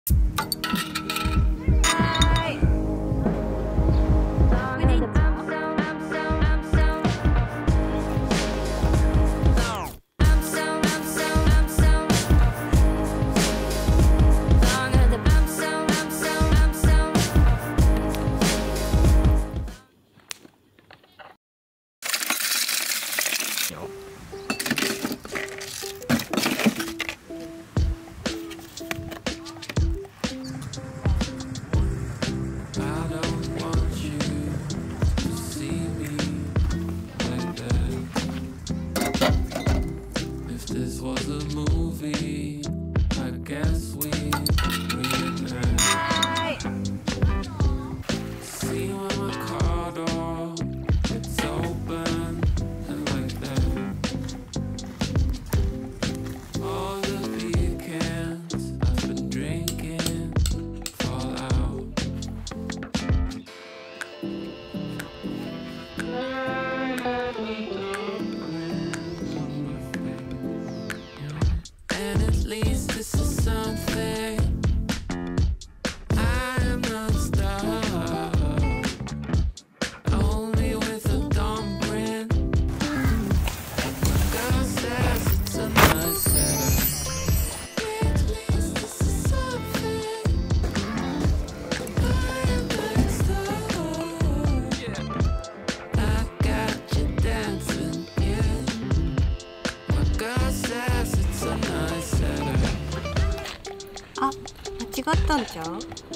違ったんちゃう？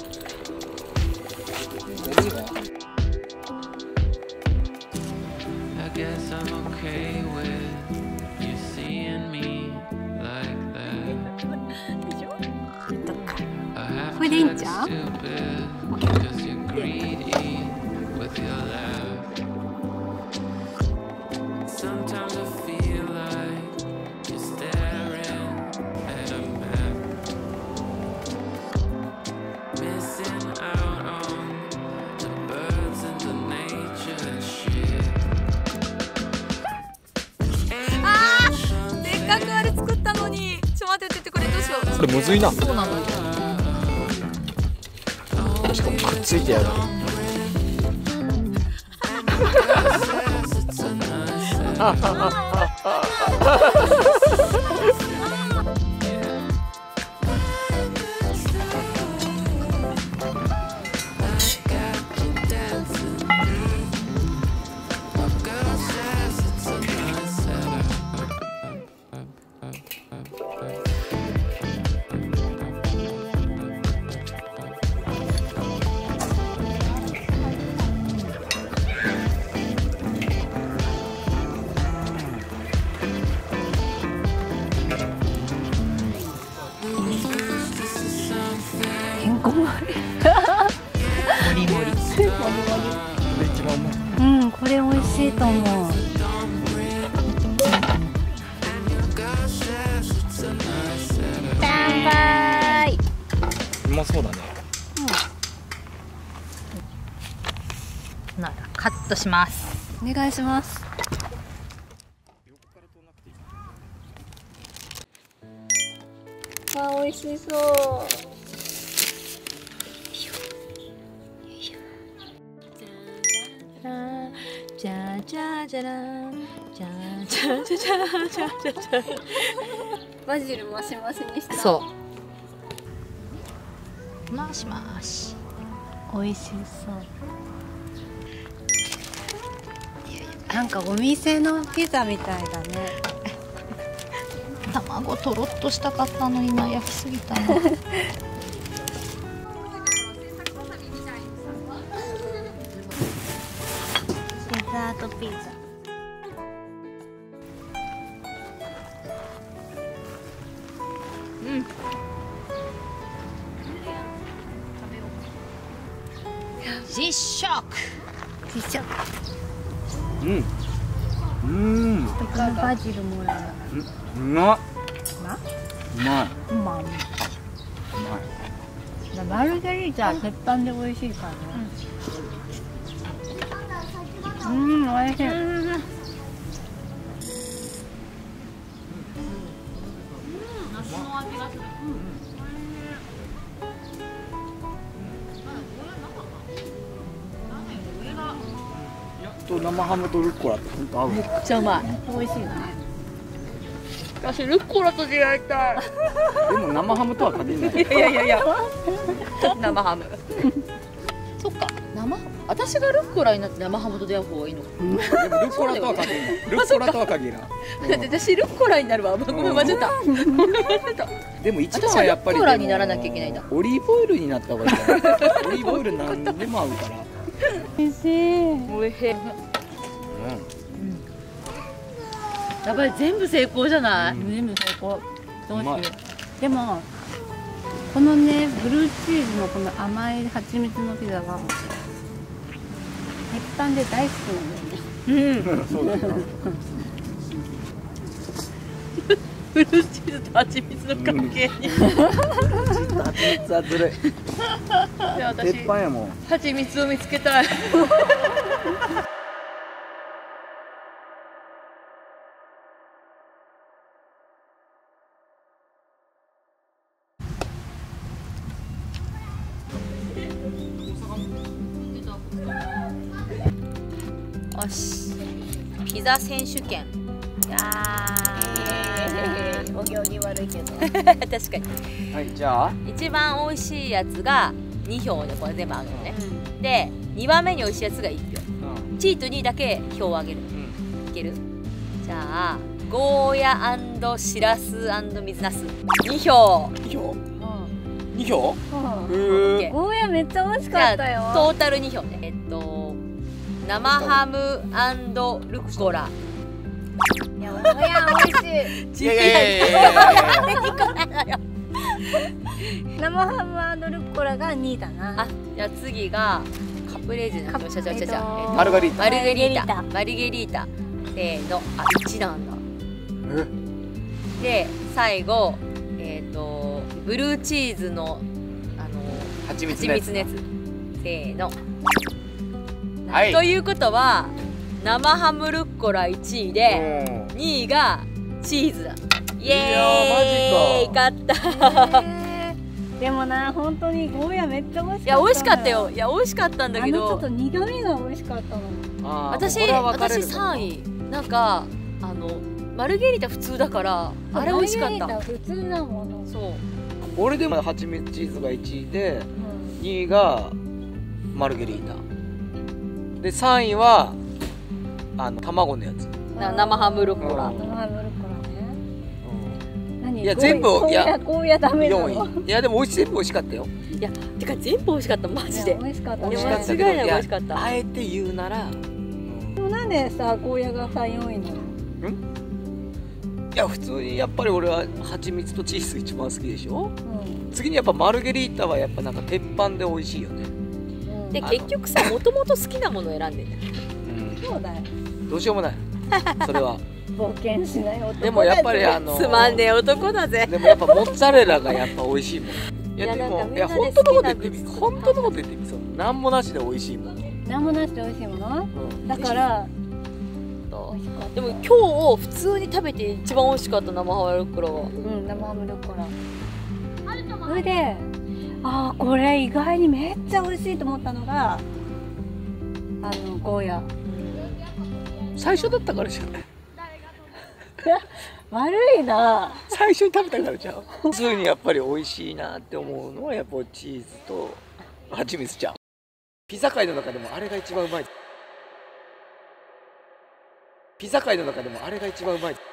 これでいいんちゃう？あれ作ったのに、ちょっと待って、これどうしよう。 これむずいな。 そうなのよ。 しかもくっついてやる。 うん、これ美味しいと思う。乾杯。 うまそうだね。 ならカットします。 お願いします。あ、美味しそう。じゃじゃじゃらん、じゃじゃじゃじゃじゃじゃじゃ。バジルマシマシにした。 そう。マシマシ。 美味しそう。なんかお店のピザみたいだね。 卵とろっとしたかったのにな、焼きすぎたな。 デザートピザ。 うん。実食。 実食。 うん。 このバジルもらう。 うまっ。うまい。 うまい。マルゲリータは鉄板で美味しいからね。美味しい。 梨の味がする。 と生ハムとルッコラって本当合う。 めっちゃうまい。 美味しいね。 私ルッコラと出会いたい。 でも生ハムとは限らない。 いや生ハム。そっか、私がルッコラになって生ハムと出会う方がいいのか。 でもルッコラとは限らない。ルッコラとは限らない。 だって私ルッコラになるわ。ごめん、間違った。 でも一番はやっぱり私はルッコラにならなきゃいけないんだ。 オリーブオイルになった方がいいから。オリーブオイルなんでも合うから。 美味しい。 おいしい。やばい、全部成功じゃない。 全部成功。どうしようまい。 う。でもこのねブルーチーズのこの甘い蜂蜜のピザが鉄板で大好きなんだよね。 そうだな。 ブルーチーズと蜂蜜の関係に。 蜂蜜はずるい。 じゃあ鉄私板やもん。 蜂蜜を見つけたい。よし、ピザ選手権。いやお行儀悪いけど。 確かにはい、じゃあ。 一番美味しいやつが2票でこれ全部あるのね。で2番目に美味しいやつが1票。チートにだけ票をあげる。いける？じゃあゴーヤ&しらす&水なす2票。 2票？2票？ オッケー。 ゴーヤめっちゃ美味しじゃかったよ。 あトータル2票ね。生ハム&ルッコラ。 いやゴーヤ美味しい。 いやいやいやいや。 生ハム&ルッコラが2位だな。 あ、じゃあ次がカプレーゼのちゃマルガリータ。 マルゲリータ。マルゲリータ。せーの、あ、1なんだ。で最後ブルーチーズの蜂蜂蜜のやつ。せーの。 はい。 ということは生ハムルッコラ1位で2位がチーズだ。イエーイ、勝った。 でもな本当にゴーヤめっちゃ美味しかった。 いや美味しかったよ。いや美味しかったんだけど、 ちょっと苦味が美味しかったの。 私3位。なんかマルゲリータ普通だからあれ美味しかった。 普通だもの。 そう。 俺でも蜂蜜チーズが1位で、2位がマルゲリータで、3位は卵のやつ。 生ハムルッコラ。 生ハムルッコラね。何？ いや全部ゴーヤダメなの。 4位。いやでも全部美味しかったよ。 いやてか全部美味しかったマジで。 美味しかった。 美味しかったけど、 間違いなく美味しかった。 あえて言うなら、 でもなんでさゴーヤがさ4位なの？ いや普通にやっぱり俺は蜂蜜とチーズ一番好きでしょ。次にやっぱマルゲリータはやっぱなんか鉄板で美味しいよね。 で結局さ、もともと好きなものを選んでんだよ。 そうだよ。 どうしようもない。それは。 冒険しない男だぜ。 でもやっぱりつまんねえ男だぜ。 でもやっぱモッツァレラがやっぱ美味しいもん。いやでもいや本当のこと言ってみ。本当のこと言ってみ。そう。なんもなしで美味しいもん。 なんもなしで美味しいもの？だからでも今日普通に食べて一番美味しかった生ハムルッコラは。 生ハムルッコラ。それでこれ意外にめっちゃ美味しいと思ったのがゴーヤ。 最初だったからじゃない。 悪いな。 最初に食べたからじゃん。普通にやっぱり美味しいなって思うのはやっぱチーズと蜂蜜ちゃん。ピザ界の中でもあれが一番うまい。ピザ界の中でもあれが一番うまい。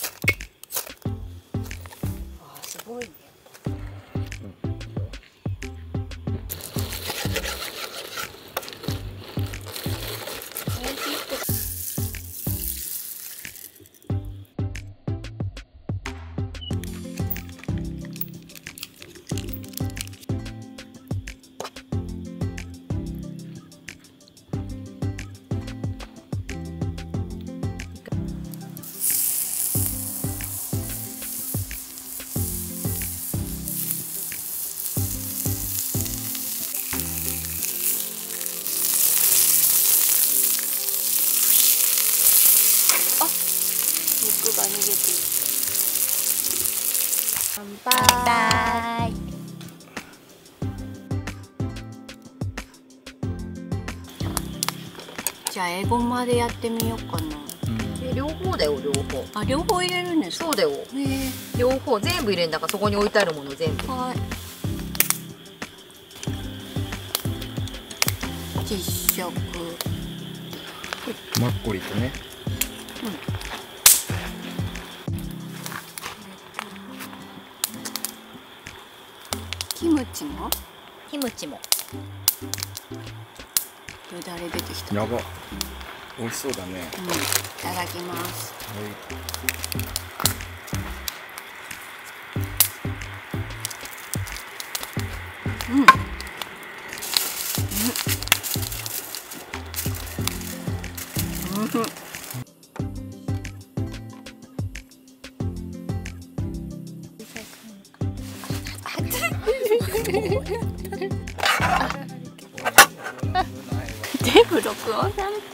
すごいね。 が逃げてる。 乾杯。 じゃあ英語までやってみようかな。 両方だよ、両方。 あ、両方入れるんですか。 そうだよ。 へえ。 両方全部入れんだからそこに置いてあるもの全部。 はい。実食。 マッコリとね。 キムチも。 キムチも。 よだれ出てきた。 やば。美味しそうだね。 いただきます。全部録音されて。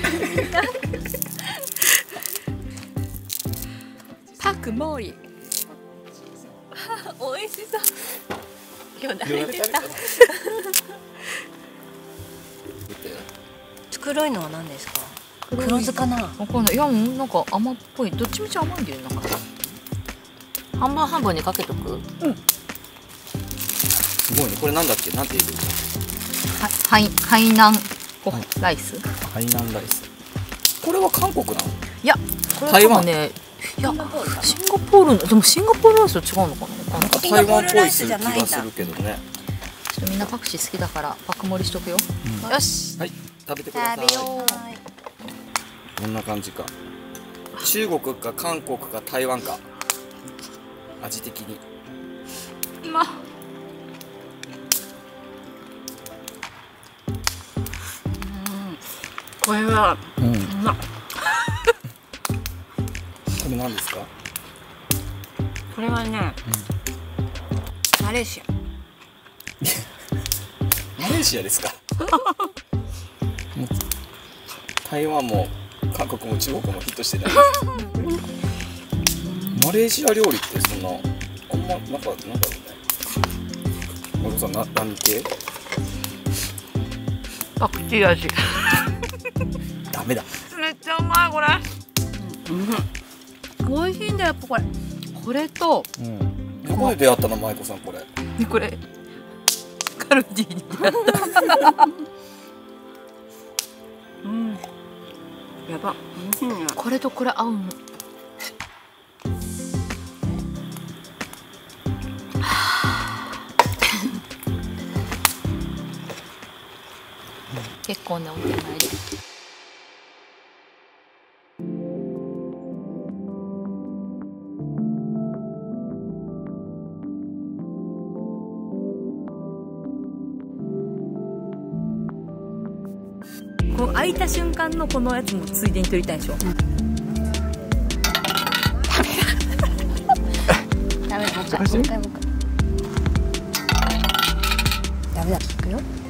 パクモリ。美味しそう。よだれ出た。黒いのは何ですか。黒酢かな。わかんない。いや、なんか甘っぽい。どっちみち甘いんだよ。なんか。半分半分にかけとく。 すごいね。これなんだっけ。なんて言うの。 海南ライス。 海南ライス。これは韓国なの。 いや、これはね。いや、シンガポールの、でもシンガポールライスと違うのかな。 なんか台湾っぽいする気がするけどね。 ちょっとみんなパクチー好きだからパク盛りしとくよ。よし。 はい、食べてください。こんな感じか。中国か韓国か台湾か。味的に。 これは。 これ何ですか。 これはね。マレーシア。 マレーシアですか。台湾も韓国も中国もヒットしてないです。マレーシア料理ってそんなあんまなんだろうね。マルコさん何系？ パクチー味。 ダメだ。 めっちゃうまいこれ。美味しいんだよやっぱこれ。これと。 どこで出会ったの舞子さんこれ。 これ。カルディに出会った。やば。これとこれ合うの。結構ねお手前で。この開いた瞬間のこのやつもついでに撮りたいでしょ。ダメだ。もう一回。ダメだ。いくよ。